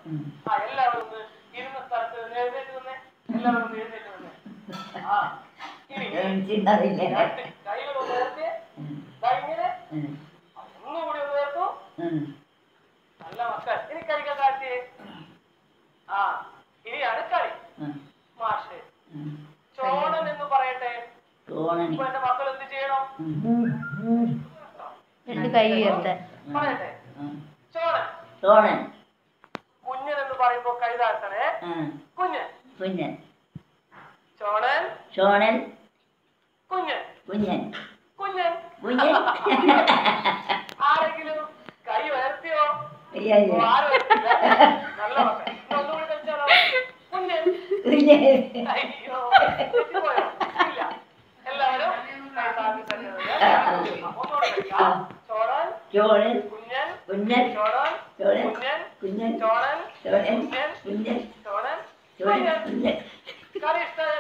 ആ എല്ലാവരും ഒന്ന് ഇരുന്ന സ്ഥലത്ത് എഴുന്നേറ്റ് നിന്നേ. എല്ലാവരും ഒന്ന് എഴുന്നേറ്റ് നിന്നേ. ആ ഇനി കൈകൾ ഒന്ന് ഉയർത്തിയേ. ഇങ്ങനെ ഒന്നുകൂടി ഒന്ന് ഉയർത്തു. നല്ല മക്കൾ. ഇനി കൈകൾ താഴ്ത്തിയേ. ആ ഇനിയാണ് കളി. മാഷ് ചോണൻ എന്ന് പറയട്ടെ. ഇപ്പൊ എന്റെ മക്കൾ എന്ത് ചെയ്യണം? പറയട്ടെ. ചോണൻ. ചോണൻ. കുഞ്ഞൻ എന്ന് പറയുമ്പോ കൈ താഴ്ത്തണേ. കുഞ്ഞൻ. കുഞ്ഞൻ. ചോണൻ. ചോണൻ. കുഞ്ഞൻ. കുഞ്ഞൻ. കുഞ്ഞൻ. കുഞ്ഞൻ. ആരെങ്കിലും കൈ ഉയർത്തിയോ? ആരും ഉയർത്തില്ല. നല്ല മക്കൾ. ഒന്നുകൂടി കളിച്ചാലോ? കുഞ്ഞൻ. അയ്യോ പോയോ? ഇല്ല. എല്ലാവരും കൈ താഴ്ത്തി തന്നെ. ഒന്നുകൂടി കളിക്കാം. ചോണൻ. ചോണൻ. കുഞ്ഞൻ. കുഞ്ഞൻ. ചോണൻ. കുഞ്ഞൻ. കുഞ്ഞൻ. ചോണൻ. കുഞ്ഞൻ. കുഞ്ഞൻ. ചോണൻ. കുഞ്ഞൻ. കളി ഇഷ്ടമായി?